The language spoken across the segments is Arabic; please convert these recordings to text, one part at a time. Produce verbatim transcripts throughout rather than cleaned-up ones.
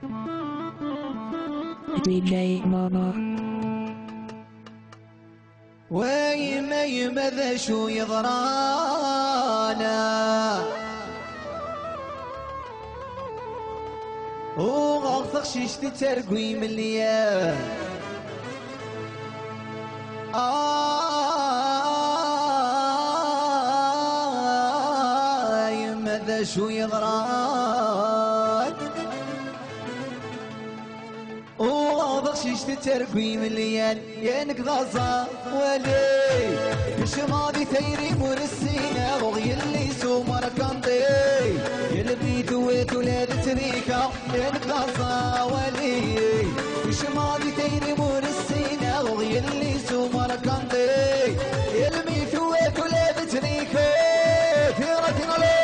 دي جي ماما. ويما يما ذا شو يضرانا وغلطك شيشتي ترقوي من ليا آه يما ذا شو يضران وغلطك شيشتي ترقوي من ليا يانك ضازا ولي مش ماضي تيري مور السينة وغي اللي سومر كنطي يلبيت ويت ولاد تريكا يانك ضازا ولي مش ماضي تيري مور السينة وغي اللي سومر كنطي يلبيت ويت ولاد تريكا تيرتي علي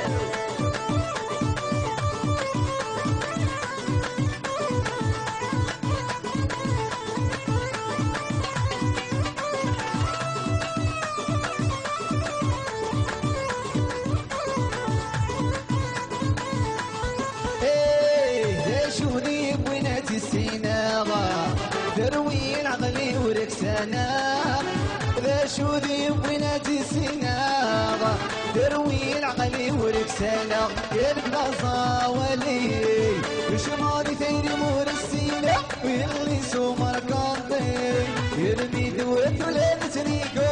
تروي العقلي وركسانا ذا شو ذي بناتي سيناغ تروي العقلي وركسانا يلقى ولي وش ماضي ثيري مور السينا ويلي سومر كاطي يرمي دوت ولاد تريكو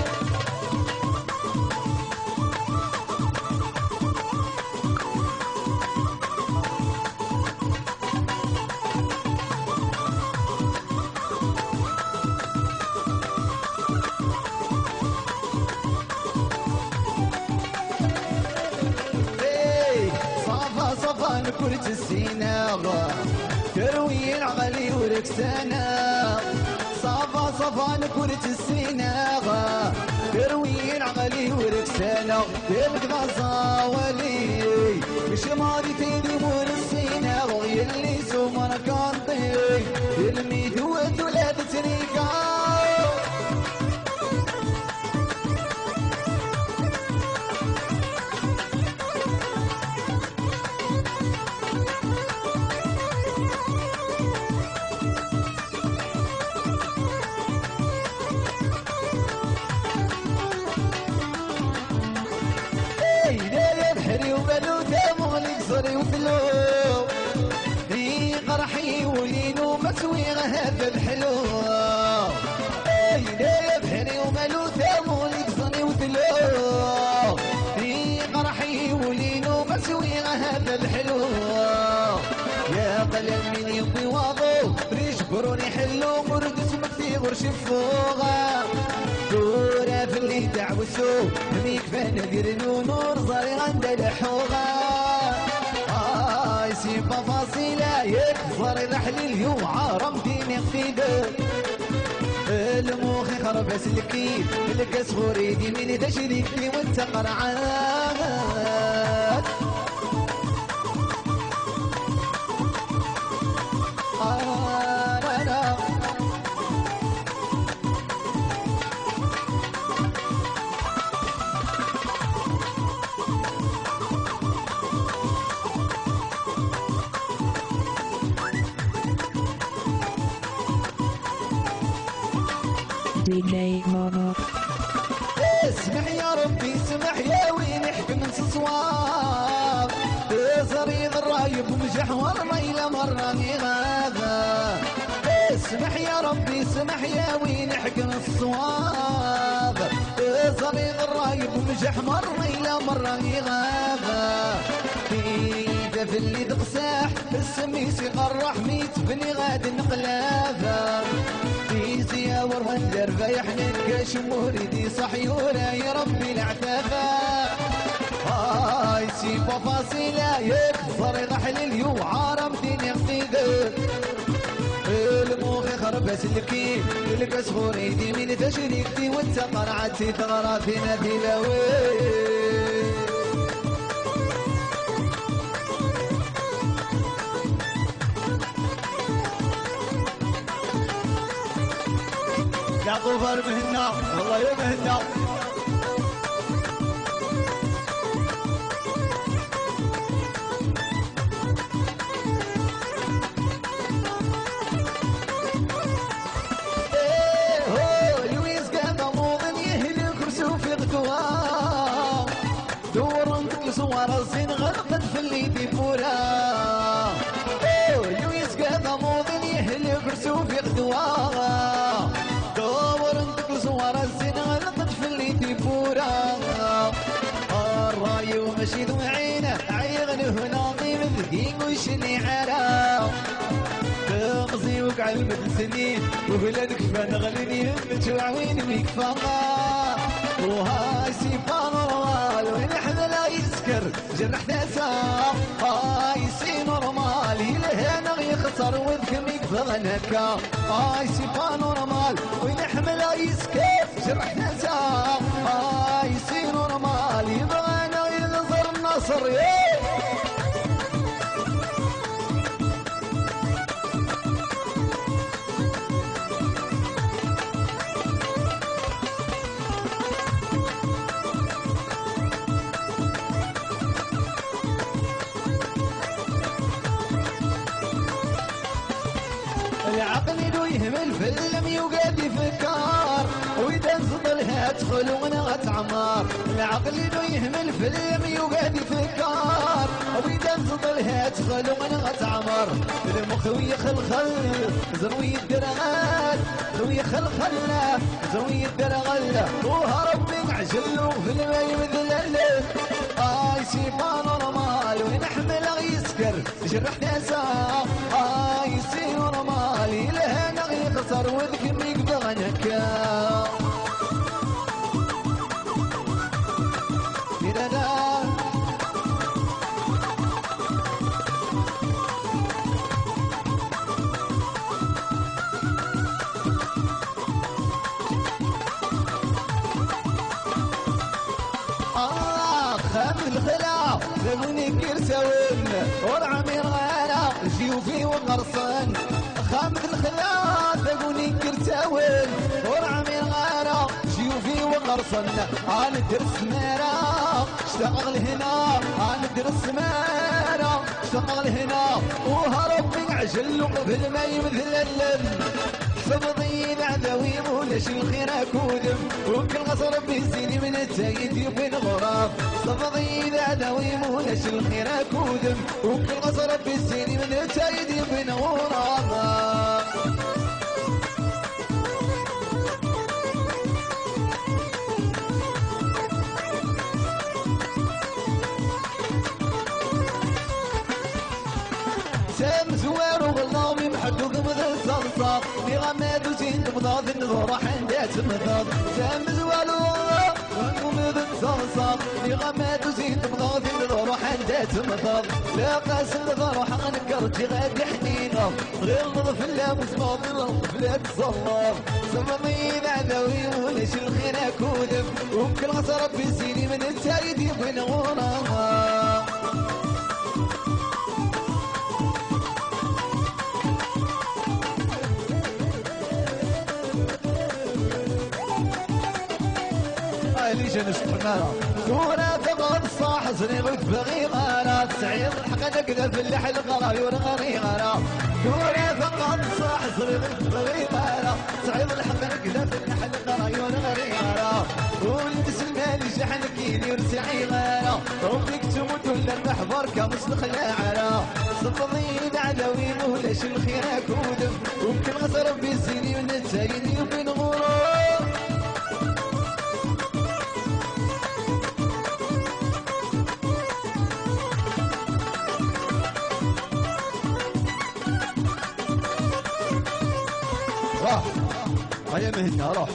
كرة السيناغ تروي العقلي وركسانا صفا صفا كرة السيناغ تروي العقلي وركسانا يبقى صاولي مش ماضي تيدي مور السيناغ يلي سومر كانطي الميت ولاد تريكا تسويغ هذا الحلو اي لا بحري ومالو ثامون يقصني وثلو في قرحي ولينو مسويغ هذا الحلو يا قلم من يمضي واضو ريش بروني حلو مرد اسمك في غرش فوغا دورة في اللي دعوسو ميك فانا ديرنو نور صاري عند الحوغا سيبا فاصلة يكسر رحلي وعارم ديني قيدة الموخي خرب سلكي الكس غريدي من تشريكي وانت قرعات آه لا لا دي جي ماما. اسمح يا ربي اسمح يا وين احكم صواب صريض الرايب ومجحور ميله مره غابه اسمح يا ربي اسمح يا وين احكم الصواب صريض الرايب ومجحور ميله مره غابه في في اللي دقساح السميس يقرح ميت بني غاد نقلافه يا ورهن دربه يحنك شموريدي صحيوره يا ربي العتافه هاي سيبا فاصله يكسر رحل اليو عارم دين يقيده الموخي خرب سلكي الكس غريدي من تشريكتي وانت قرعتي تغرافينا تلاوي يعقوب مهنا والله يا مهنا اللي عرا تغزي وقع المد سنين وبلا نكفى نغلني متوعوين ميكفى وهاي سيبان نورمال وين حملا يسكر جرح ناسا هاي سي نورمال يلهنا يخسر وذكم يكفى غنكا هاي سيبان نورمال وين حملا يسكر جرح ناسا هاي سي نورمال يبغانا ينظر النصر العقل لو يهمل في اللم يوقف يفكر واذا نفضلها تدخل وانا تعمر العقل لو يهمل في اللم يوقف يفكر واذا نفضلها تدخل وانا تعمر المخ ويخلخل زروي الدرغال خوي خلخل زروي الدرغال وهرب من عجل في الماء مثل اي سيبان نورمال وين حمل يسكر جرح ناسا اي سي نورمال يلهنا يخسر وذكم يقبغ نكا الخلا ذبوني كرسون ورعمي الغانا جيوفي وغرسن خامد الخلا ذبوني كرسون ورعمي الغانا جيوفي وغرسن انا درس مارا اشتغل هنا انا درس مارا اشتغل هنا وهرب من عجل وقبل ما يمثل فبضي العدوي مولاش الخير كودم وكل غصر بيزيني من التايد يبين غراب فبضي العدوي مولاش الخير كودم وكل غصر بيزيني من التايد يبين غراب سام زوار وغلامي محدود مثل صلصة في غماد وزين بضاض النظر حندات مضاض سام زوار وغلامي مثل صلصة في غماد وزين بضاض النظر حندات مضاض لا قاس النظر حق نكرتي غادي حنينة غير نظف اللاموس ماضي الغفلات الصلاف سمضي العدوي وليش الخير كودم وكل غصر بيزيني من التايد يبين غرام ليش نشطنا كورة تغض صاح زنيغت بغي غارة سعيد الحق نقدر في اللحل غرا يورغري غرا كورة تغض صاح زنيغت بغي غارة سعيد الحق نقدر في اللحل غرا يورغري غرا ولد سلمان شحن كيني ورسعي غارة ربك تموت ولا المحبر كمسلخ العرا صفضي العدوي مولاش الخير كودم وكل غصر بيزيني من التاين يبين غرور راح هيا مهنا راح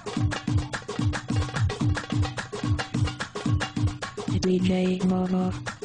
D J Mono.